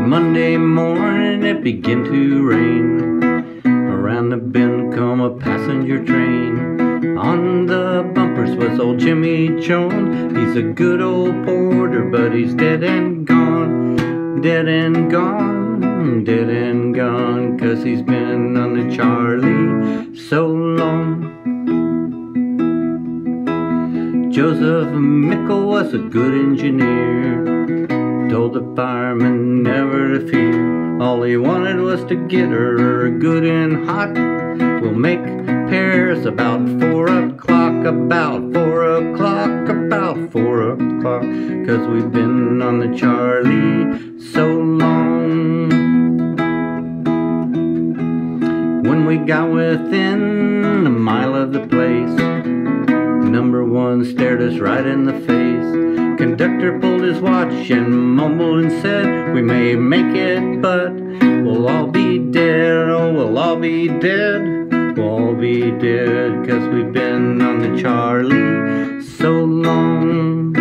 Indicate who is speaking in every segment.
Speaker 1: Monday morning it began to rain. Around the bend come a passenger train. On the bumpers was old Jimmy Jones. He's a good old porter, but he's dead and gone. Dead and gone, dead and gone, 'cause he's been on the Charlie so long. Joseph Mickle was a good engineer. Told the fireman never to fear. All he wanted was to get her good and hot. We'll make pairs about 4 o'clock, about 4 o'clock, about 4 o'clock, 'cause we've been on the Charlie so long. When we got within a mile of the place, number one stared us right in the face. Conductor pulled his watch and mumbled and said, "We may make it, but we'll all be dead. Oh, we'll all be dead. We'll all be dead, 'cause we've been on the Charlie so long."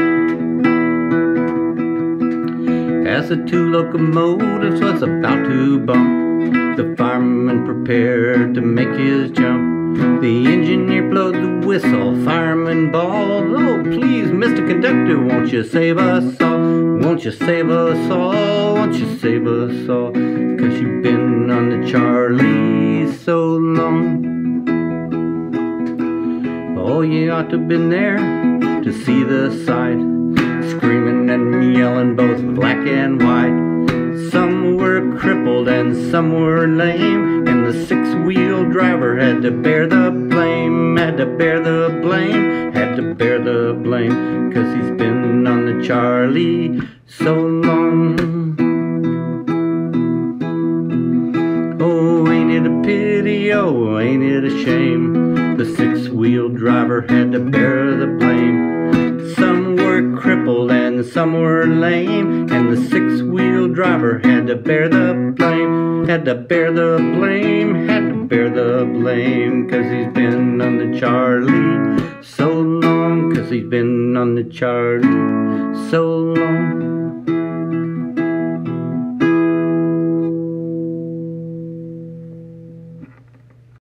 Speaker 1: As the two locomotives was about to bump, the fireman prepared to make his jump. The engineer blowed the whistle, fireman bawled, "Oh, please, Mr. Conductor, won't you save us all? Won't you save us all? Won't you save us all? 'Cause you've been on the Charlie so long." Oh, you ought to have been there to see the sight, screaming and yelling both black and white. Some were crippled and some were lame, and the six-wheel driver had to bear the blame, had to bear the blame, had to bear the blame, 'cause he's been on the Charlie so long. Oh, ain't it a pity, oh, ain't it a shame, the six-wheel driver had to bear the blame. Some were crippled and some were lame, and the six-wheel driver had to bear the blame, had to bear the blame, had to bear the blame, 'cause he's been on the Charlie so long, 'cause he's been on the Charlie so long.